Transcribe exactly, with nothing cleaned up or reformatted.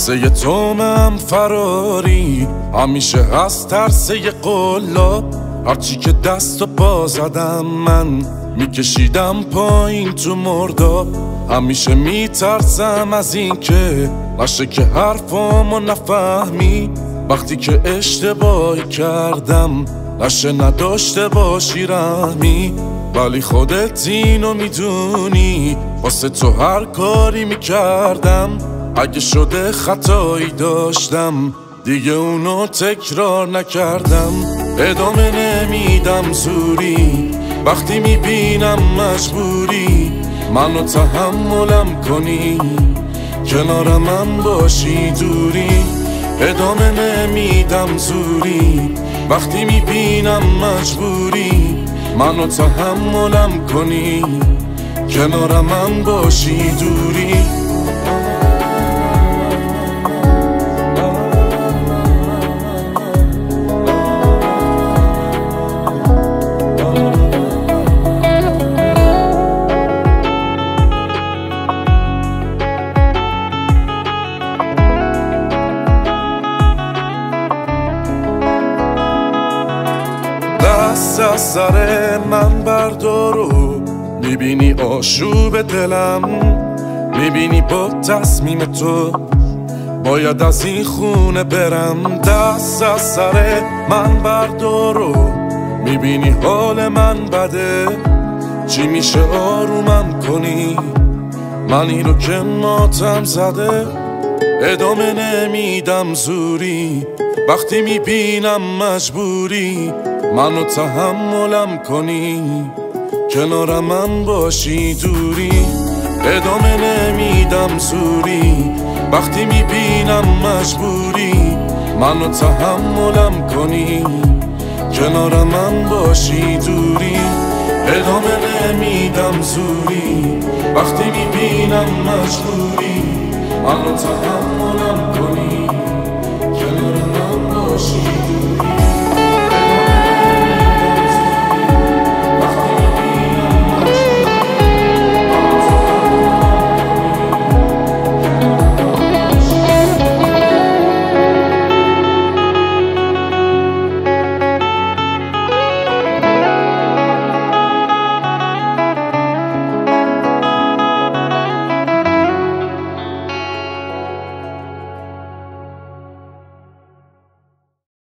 قصه تو من فراری همیشه از ترسه قلاب، هرچی که دست و پا زدم من میکشیدم پایین تو مرداب. همیشه میترسم از این که نشه که حرفامو نفهمی، وقتی که اشتباهی کردم نشه نداشته باشی رحمی. ولی خودت اینو میدونی واسه تو هر کاری میکردم، اگه شده خطایی داشتم دیگه اونو تکرار نکردم. ادامه نمیدم زوری وقتی میبینم مجبوری منو تحملم کنی، کنار من باشی دوری. ادامه نمیدم زوری وقتی میبینم مجبوری منو تحملم کنی، کنار من باشی دوری. دست از سر من بردارو، میبینی آشوب دلم، میبینی با تصمیم تو باید از این خونه برم. دست از سر من بردارو، میبینی حال من بده، چی میشه آرومم کنی منی رو که ماتم زده. ادامه نمیدم زوری وقتی میبینم مجبوری منو تحملم کنی، کنار من باشی دوری. ادامه نمیدم زوری وقتی میبینم مجبوری منو تحملم کنی، کنار من باشی دوری. ادامه نمیدم زوری وقتی میبینم مجبوری منو تحملم کنی، کنار من باشی.